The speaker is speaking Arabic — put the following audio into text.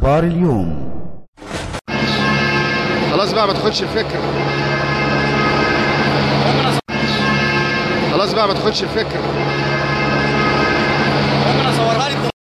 أخبار اليوم. خلاص بقى ما تاخدش الفكرة. خلاص بقى ما تاخدش الفكرة. ممكن اصورها لي